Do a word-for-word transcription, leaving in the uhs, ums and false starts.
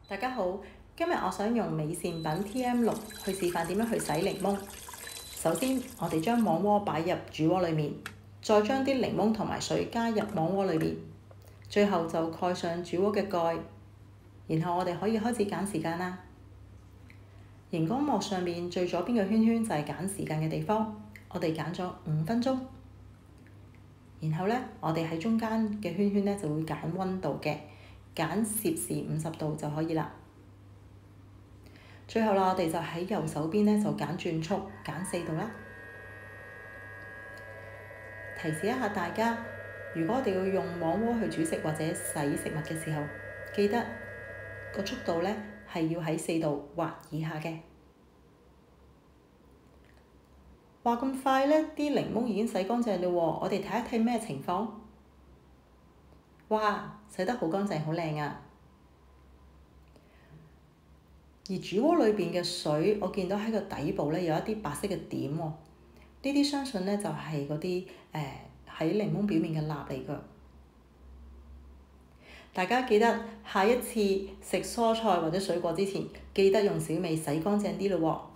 大家好，今日我想用美善品 T M 六去示範點樣去洗檸檬。首先，我哋將網鍋擺入煮鍋裏面，再將啲檸檬同埋水加入網鍋裏面，最後就蓋上煮鍋嘅蓋，然後我哋可以開始揀時間啦。熒光幕上面最左邊嘅圈圈就係揀時間嘅地方，我哋揀咗五分鐘。然後呢，我哋喺中間嘅圈圈呢就會揀溫度嘅，揀攝氏五十度就可以啦。最後啦，我哋就喺右手邊呢就揀轉速，揀四度啦。提示一下大家，如果我哋要用網鍋去煮食或者洗食物嘅時候，記得個速度呢係要喺四度或以下嘅。話咁快呢，啲檸檬已經洗乾淨啦喎，我哋睇一睇咩情況？哇，洗得好乾淨，好靚啊！而煮鍋裏邊嘅水，我見到喺個底部呢有一啲白色嘅點喎，呢啲相信呢就係嗰啲誒喺檸檬表面嘅蠟嚟㗎。大家記得下一次食蔬菜或者水果之前，記得用小米洗乾淨啲咯喎。